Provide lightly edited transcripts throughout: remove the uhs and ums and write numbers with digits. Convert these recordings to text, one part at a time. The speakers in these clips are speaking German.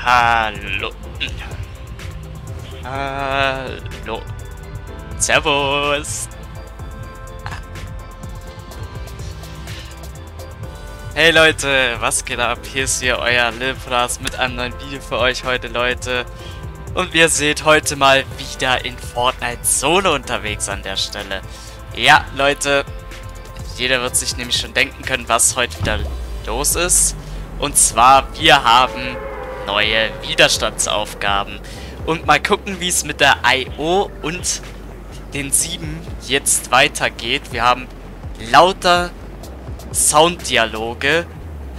Hallo. Hallo. Servus. Hey Leute, was geht ab? Hier ist hier euer Lilplas mit einem neuen Video für euch heute, Leute. Und wie ihr seht, heute mal wieder in Fortnite Solo unterwegs an der Stelle. Ja, Leute, jeder wird sich nämlich schon denken können, was heute wieder los ist. Und zwar, wir haben neue Widerstandsaufgaben. Und mal gucken, wie es mit der IO und den 7 jetzt weitergeht. Wir haben lauter Sounddialoge.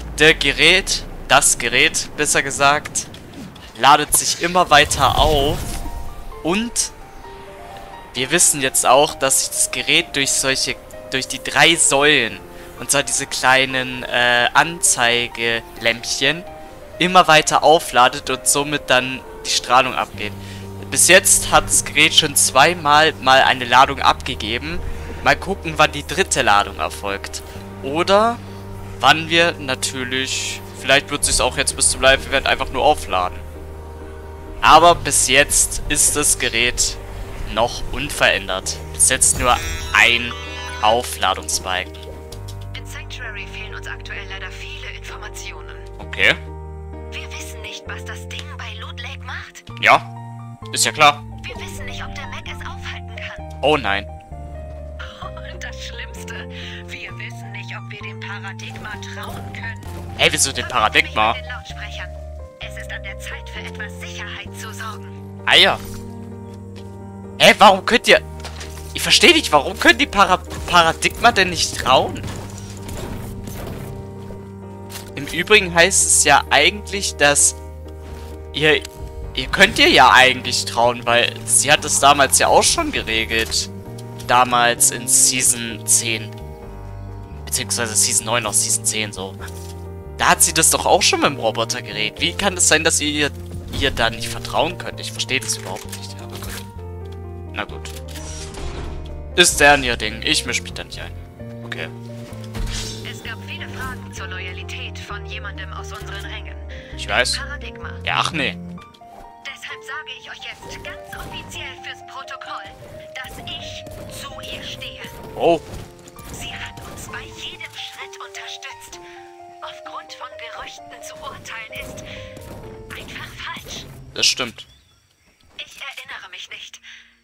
Das Gerät, besser gesagt, ladet sich immer weiter auf. Und wir wissen jetzt auch, dass sich das Gerät durch die 3 Säulen, und zwar diese kleinen Anzeigelämpchen, immer weiter aufladet und somit dann die Strahlung abgeht. Bis jetzt hat das Gerät schon zweimal mal eine Ladung abgegeben. Mal gucken, wann die 3. Ladung erfolgt. Oder wann wir natürlich, vielleicht wird es sich auch jetzt bis zum Live-Event einfach nur aufladen. Aber bis jetzt ist das Gerät noch unverändert. Bis jetzt nur ein Aufladungsbalken. In Sanctuary fehlen uns aktuell leider viele Informationen. Okay. Wir wissen nicht, was das Ding bei Loot Lake macht. Ja, ist ja klar. Wir wissen nicht, ob der Mac es aufhalten kann. Oh nein. Und das Schlimmste, wir wissen nicht, ob wir dem Paradigma trauen können. Hey, wieso den Paradigma? Mit den Lautsprechern. Es ist an der Zeit, für etwas Sicherheit zu sorgen. Ah ja. Hä, warum könnt ihr... Ich verstehe nicht, warum können die Paradigma denn nicht trauen? Im Übrigen heißt es ja eigentlich, dass ihr könnt ihr ja eigentlich trauen, weil sie hat es damals ja auch schon geregelt. Damals in Season 10. Beziehungsweise Season 9 aus Season 10 so. Da hat sie das doch auch schon mit dem Roboter geregelt. Wie kann es sein, dass ihr da nicht vertrauen könnt? Ich verstehe das überhaupt nicht. Aber gut. Na gut. Ist deren ihr Ding. Ich mische mich da nicht ein. Okay. Es gab viele Fragen zur Loyalität von jemandem aus unseren Rängen. Ich weiß. Paradigma. Ja, ach nee. Deshalb sage ich euch jetzt ganz offiziell fürs Protokoll, dass ich zu ihr stehe. Oh. Sie hat uns bei jedem Schritt unterstützt. Aufgrund von Gerüchten zu urteilen ist einfach falsch. Das stimmt. Ich erinnere mich nicht.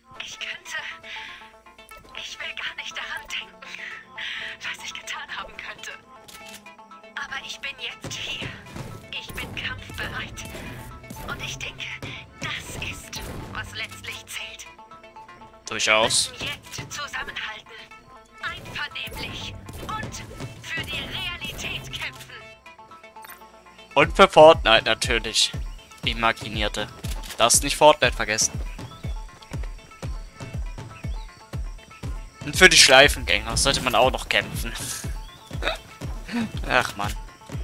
Ich will gar nicht daran denken, was ich getan haben könnte. Aber ich bin jetzt hier. Ich bin kampfbereit. Und ich denke, das ist, was letztlich zählt. Durchaus. Wir müssen jetzt zusammenhalten. Einvernehmlich. Und für die Realität kämpfen. Und für Fortnite natürlich. Imaginierte. Darfst nicht Fortnite vergessen. Und für die Schleifengänger sollte man auch noch kämpfen. Ach man.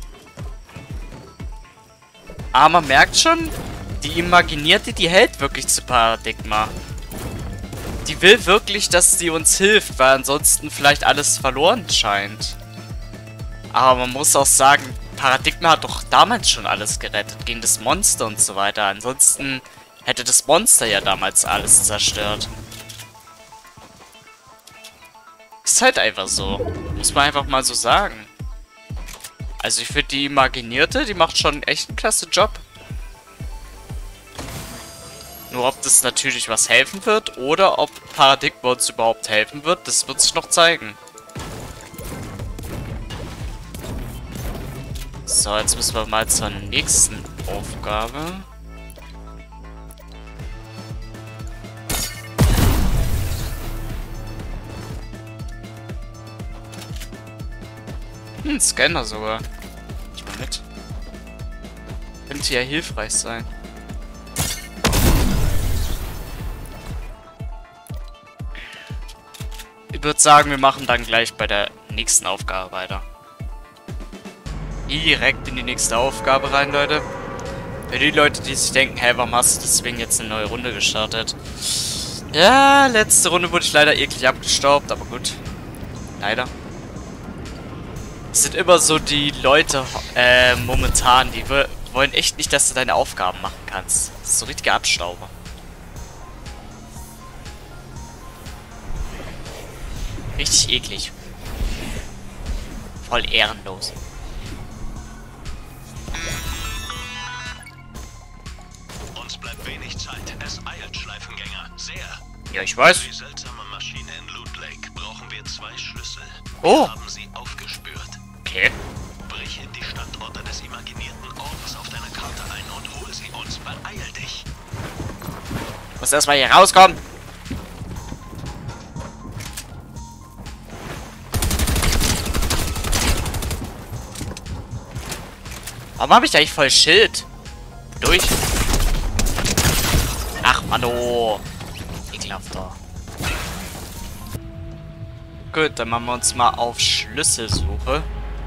Aber man merkt schon, die Imaginierte, die hält wirklich zu Paradigma. Die will wirklich, dass sie uns hilft, weil ansonsten vielleicht alles verloren scheint. Aber man muss auch sagen, Paradigma hat doch damals schon alles gerettet, gegen das Monster und so weiter. Ansonsten hätte das Monster ja damals alles zerstört. Ist halt einfach so. Muss man einfach mal so sagen. Also ich finde, die Imaginierte, die macht schon echt einen klasse Job. Nur ob das natürlich was helfen wird oder ob Paradigma uns überhaupt helfen wird, das wird sich noch zeigen. So, jetzt müssen wir mal zur nächsten Aufgabe. Ein Scanner sogar. Ich mal mit. Könnte ja hilfreich sein. Ich würde sagen, wir machen dann gleich bei der nächsten Aufgabe weiter. Direkt in die nächste Aufgabe rein, Leute. Für die Leute, die sich denken, hey, warum hast du deswegen jetzt eine neue Runde gestartet? Ja, letzte Runde wurde ich leider eklig abgestaubt, aber gut. Leider. Es sind immer so die Leute momentan, die Die wollen echt nicht, dass du deine Aufgaben machen kannst. Das ist so richtiger Abstauber. Richtig eklig. Voll ehrenlos. Uns bleibt wenig Zeit. Es eilt, Schleifengänger. Sehr. Ja, ich weiß. Für die seltsame Maschine in Loot Lake brauchen wir 2 Schlüssel. Oh. Wir haben sie aufgespürt. Okay. Brich in die Standorte des imaginierten Ortes auf deiner Karte ein und hol sie uns. Beeil dich. Muss erstmal hier rauskommen. Warum habe ich da eigentlich voll Schild? Durch. Ach, Mann, ekelhafter. Gut, dann machen wir uns mal auf Schlüsselsuche.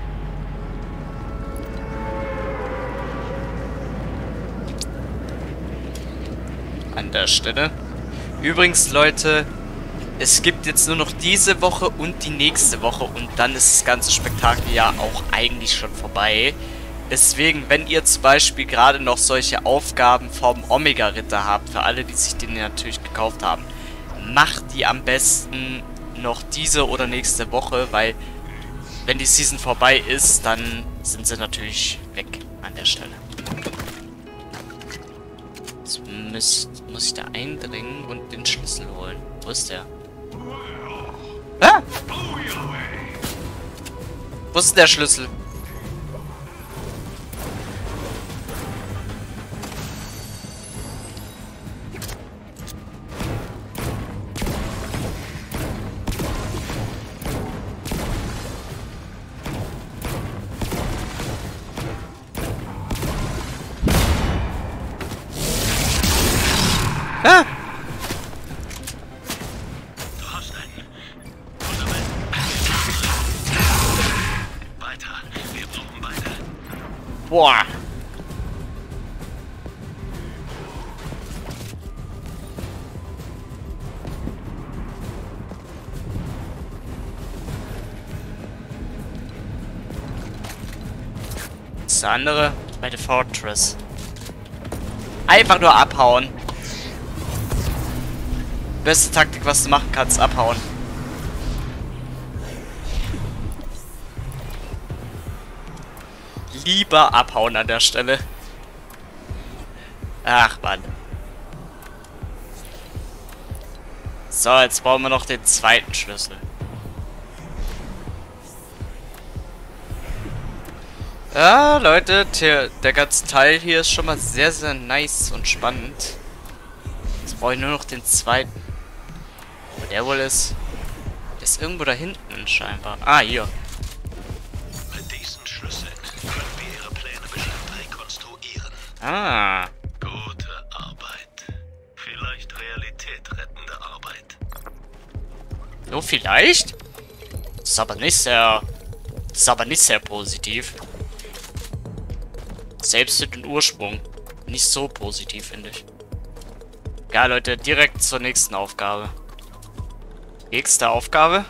An der Stelle. Übrigens, Leute, es gibt jetzt nur noch diese Woche und die nächste Woche und dann ist das ganze Spektakel ja auch eigentlich schon vorbei. Deswegen, wenn ihr zum Beispiel gerade noch solche Aufgaben vom Omega-Ritter habt, für alle, die sich den natürlich gekauft haben, macht die am besten noch diese oder nächste Woche, weil wenn die Season vorbei ist, dann sind sie natürlich weg an der Stelle. Jetzt muss ich da eindringen und den Schlüssel holen. Wo ist der? Ah! Wo ist der Schlüssel? Ah! Du hast einen. Fundament. Weiter. Wir brauchen beide. Boah! Das andere bei der Fortress. Einfach nur abhauen. Beste Taktik, was du machen kannst, abhauen. Lieber abhauen an der Stelle. Ach, Mann. So, jetzt brauchen wir noch den zweiten Schlüssel. Ja, Leute, der ganze Teil hier ist schon mal sehr, sehr nice und spannend. Jetzt brauche ich nur noch den zweiten. Wo der wohl ist? Der ist irgendwo da hinten scheinbar. Ah, hier. Mit diesen Schlüsseln können wir ihre Pläne bestimmt rekonstruieren. Ah. Gute Arbeit. Vielleicht realitätrettende Arbeit. So, vielleicht? Das ist aber nicht sehr... Das ist aber nicht sehr positiv. Selbst für den Ursprung. Nicht so positiv, finde ich. Ja, Leute, direkt zur nächsten Aufgabe. Nächste Aufgabe.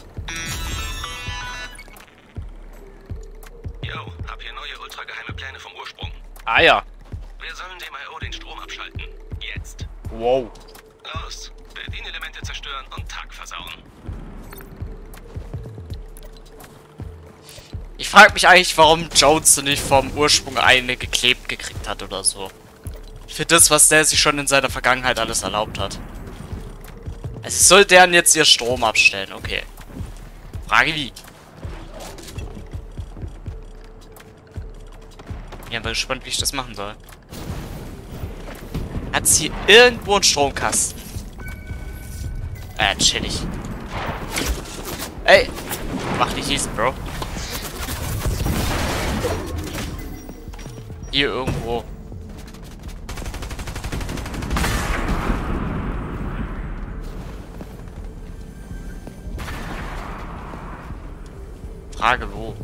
Yo, hab hier neue ultrageheime Pläne vom Ursprung. Ah ja. Wir sollen dem I.O. den Strom abschalten. Jetzt. Wow. Los. Bedienelemente zerstören und Tag versauen. Ich frage mich eigentlich, warum Jones nicht vom Ursprung eine geklebt gekriegt hat oder so. Für das, was der sich schon in seiner Vergangenheit alles erlaubt hat. Also soll deren jetzt ihr Strom abstellen, okay. Frage wie? Ja, bin gespannt, wie ich das machen soll. Hat sie irgendwo einen Stromkasten? Chillig. Ey! Mach nicht diesen, Bro. Hier irgendwo. Frage wo?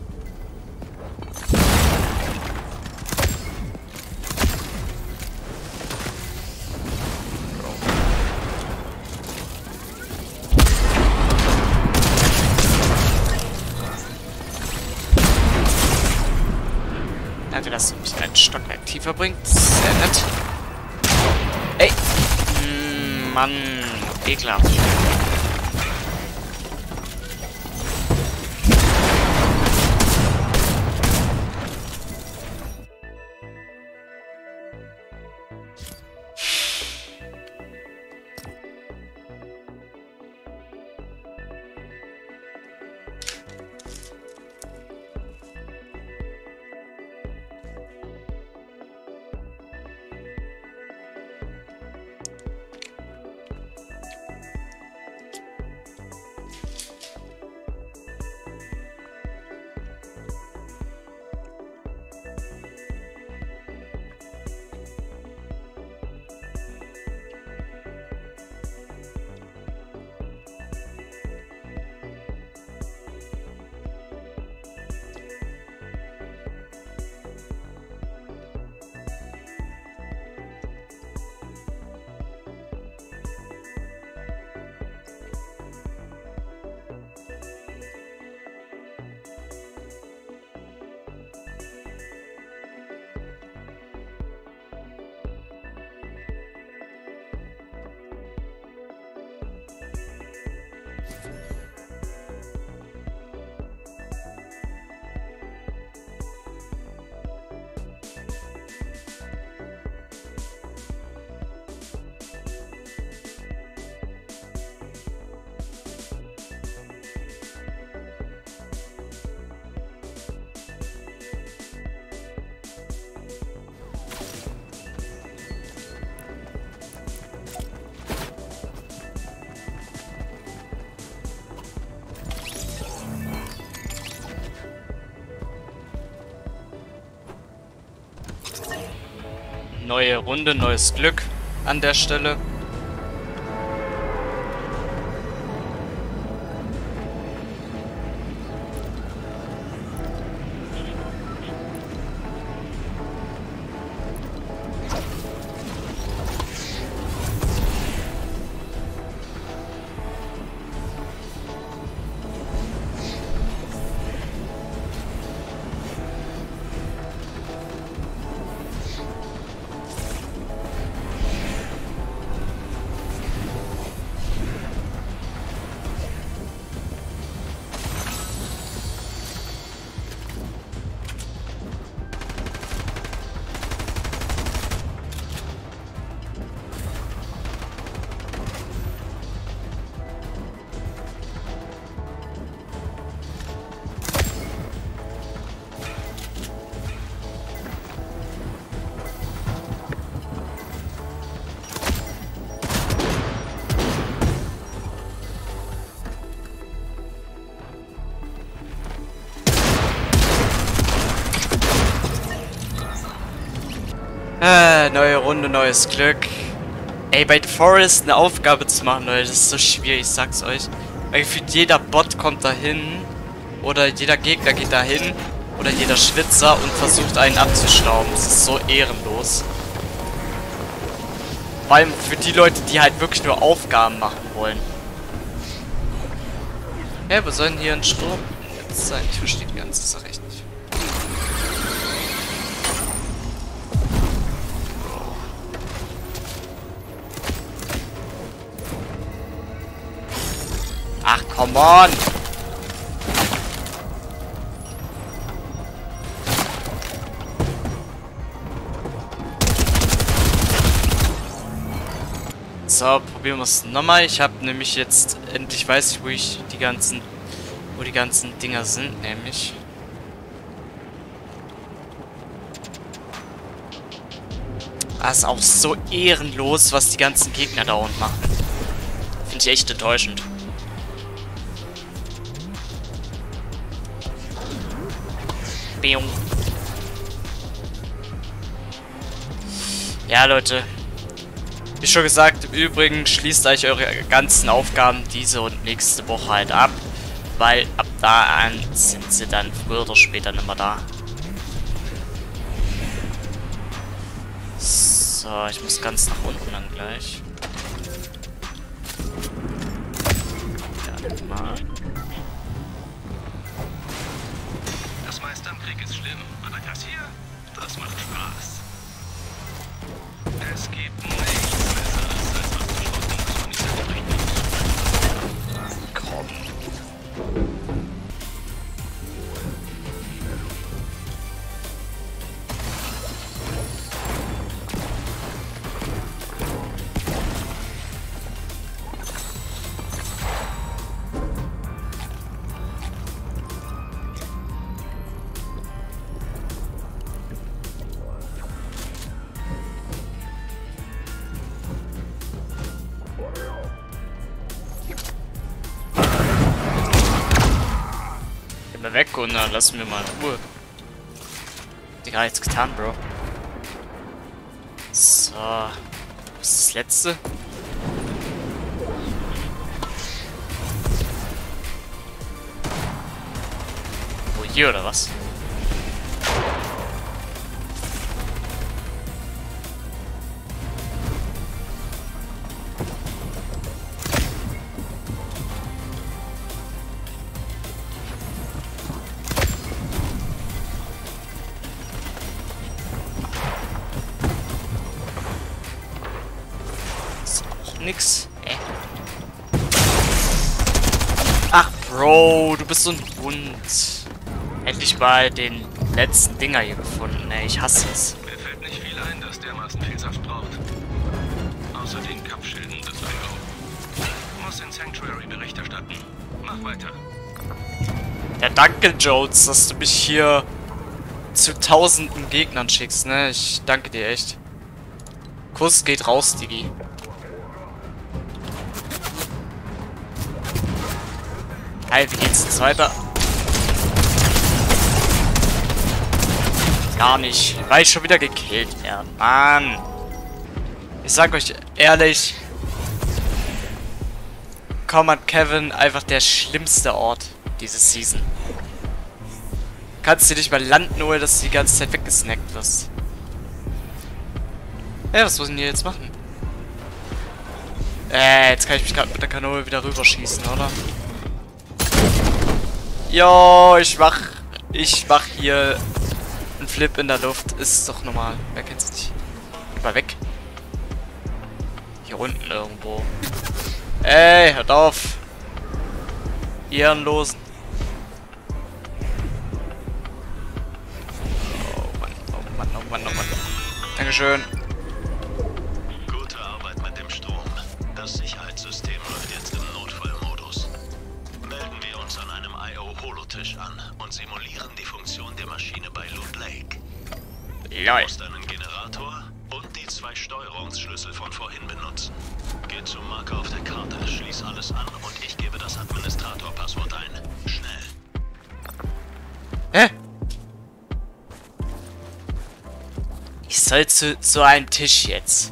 Entweder dass du mich einen Stockwerk tiefer bringt. Sehr nett. Ey! Mann, ekelhaft. Neue Runde, neues Glück an der Stelle. Neue Runde, neues Glück. Ey, bei The Forest eine Aufgabe zu machen, Leute, das ist so schwierig, ich sag's euch. Weil gefühlt jeder Bot kommt dahin, oder jeder Gegner geht dahin, oder jeder Schwitzer und versucht einen abzustauben. Das ist so ehrenlos. Vor allem für die Leute, die halt wirklich nur Aufgaben machen wollen. Ja, wo soll denn hier ein Sturm jetzt sein? Ich verstehe die ganze Sache echt nicht. Ach, come on! So, probieren wir es nochmal. Ich habe nämlich jetzt endlich weiß ich, wo die ganzen Dinger sind, nämlich. Das ist auch so ehrenlos, was die ganzen Gegner dauernd machen. Finde ich echt enttäuschend. Ja, Leute. Wie schon gesagt, im Übrigen schließt euch eure ganzen Aufgaben diese und nächste Woche halt ab. Weil ab da an sind sie dann früher oder später nicht mehr da. So, ich muss ganz nach unten dann gleich. Ja, mal. Das meiste am Krieg ist schlimm, aber das hier, das das macht Spaß. Es gibt nichts Besseres, als abzuschrotten, was man nicht verbringen muss. Komm. Geh mal weg und dann lassen wir mal in Ruhe. Digga, jetzt getan, Bro. So. Was ist das letzte? Wo, hier oder was? Nix. Ach, Bro, du bist so ein Hund. Endlich mal den letzten Dinger hier gefunden, ey. Ich hasse es. Mir fällt nicht viel ein, das dermaßen viel Saft braucht. Außer den Kampfschilden des IO. Muss in Sanctuary Bericht erstatten. Mach weiter. Ja, danke, Jones, dass du mich hier zu tausenden Gegnern schickst, ne? Ich danke dir echt. Kuss geht raus, Digi. Hi, wie geht's jetzt weiter? Gar nicht. Weil ich schon wieder gekillt werde. Mann. Ich sag euch ehrlich. Command Kevin, einfach der schlimmste Ort dieses Season. Kannst du nicht mal landen, ohne dass du die ganze Zeit weggesnackt wirst. Ja, was müssen die jetzt machen? Jetzt kann ich mich gerade mit der Kanone wieder rüberschießen, oder? Jo, ich mach hier einen Flip in der Luft. Ist doch normal. Wer kennt's nicht? Geh mal weg. Hier unten irgendwo. Ey, hört auf. Ehrenlosen. Oh Mann, oh Mann, oh Mann, oh Mann. Dankeschön. Gute Arbeit mit dem Strom. Das Sicherheitssystem läuft jetzt im Notfallmodus. Melden wir uns an einem IO-Holotisch an und simulieren die Funktion der Maschine bei Loot Lake. Du musst einen Generator und die 2 Steuerungsschlüssel von vorhin benutzen. Geh zum Marker auf der Karte, schließ alles an und ich gebe das Administrator-Passwort ein. Schnell. Hä? Ich soll zu einem Tisch jetzt.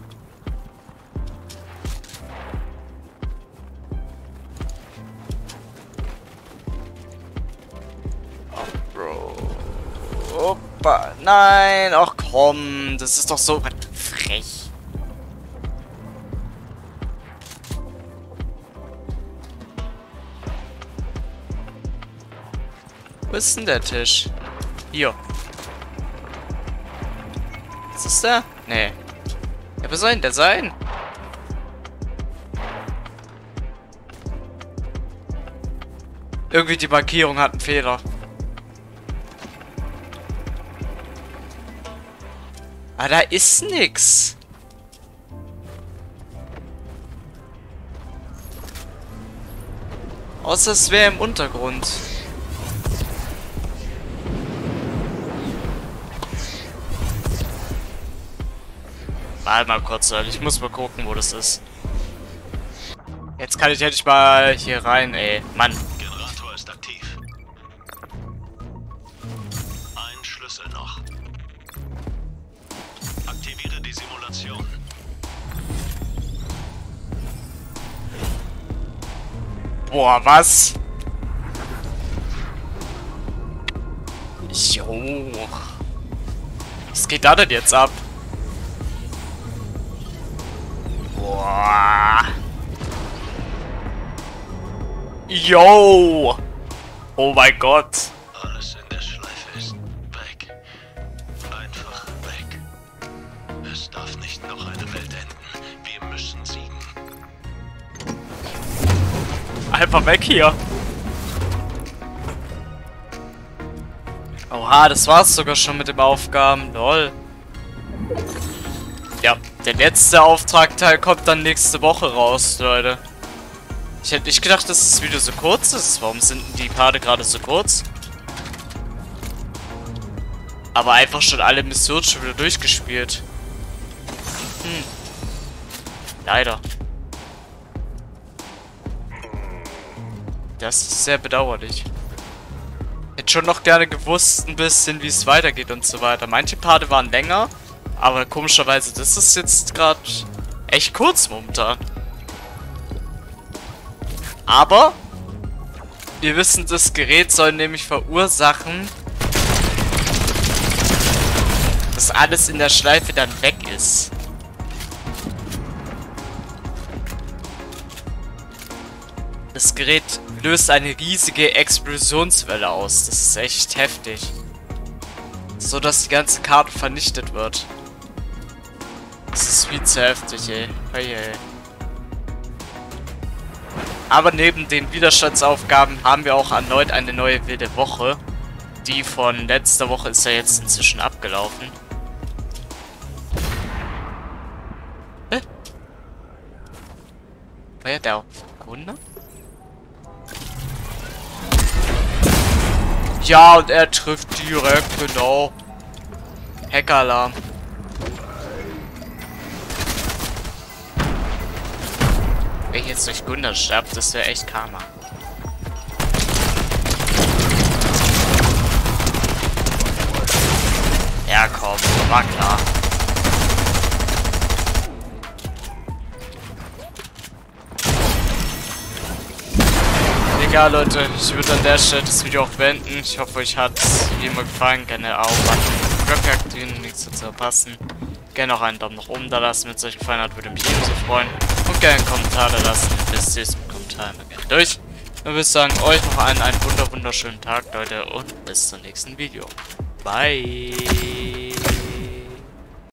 Oh, Bro. Opa. Nein. Ach komm. Das ist doch so frech. Wo ist denn der Tisch? Hier. Ist das der? Nee. Ja, wo soll denn der sein? Irgendwie die Markierung hat einen Fehler. Ah, da ist nix. Außer es wäre im Untergrund. Warte mal kurz, Leute. Ich muss mal gucken, wo das ist. Jetzt kann ich endlich mal hier rein, ey. Mann. Generator ist aktiv. Ein Schlüssel noch. Aktiviere die Simulation. Boah, was? Jo. Was geht da denn jetzt ab? Boah. Yo. Oh mein Gott. Alles in der Schleife ist weg. Ein Es darf nicht noch eine Welt enden. Wir müssen siegen. Einfach weg hier. Oha, das war's sogar schon mit den Aufgaben. Lol. Ja, der letzte Auftragteil kommt dann nächste Woche raus, Leute. Ich hätte nicht gedacht, dass das Video so kurz ist. Warum sind denn die Parte gerade so kurz? Aber einfach schon alle Missionen schon wieder durchgespielt. Leider. Das ist sehr bedauerlich. Hätte schon noch gerne gewusst ein bisschen, wie es weitergeht und so weiter. Manche Parte waren länger, aber komischerweise, das ist jetzt gerade echt kurz momentan. Aber wir wissen, das Gerät soll nämlich verursachen, dass alles in der Schleife dann weg ist. Das Gerät löst eine riesige Explosionswelle aus. Das ist echt heftig. So dass die ganze Karte vernichtet wird. Das ist viel zu heftig, ey. Hey, hey. Aber neben den Widerstandsaufgaben haben wir auch erneut eine neue wilde Woche. Die von letzter Woche ist ja jetzt inzwischen abgelaufen. War ja der Wunder? Ja, und er trifft direkt, genau. Hackeralarm. Wenn ich jetzt durch Gunda sterbe, das wäre echt Karma. Ja, komm, war klar. Egal, Leute, ich würde an der Stelle das Video auch beenden. Ich hoffe, euch hat es wie immer gefallen. Gerne auch Glocke aktivieren, um nichts zu verpassen. Gerne auch einen Daumen nach oben da lassen, wenn es euch gefallen hat, würde mich ebenso freuen. Und gerne einen Kommentar da lassen. Bis zum nächsten Kommentar immer gerne durch. Und würde sagen, euch noch einen wunderschönen Tag, Leute, und bis zum nächsten Video. Bye.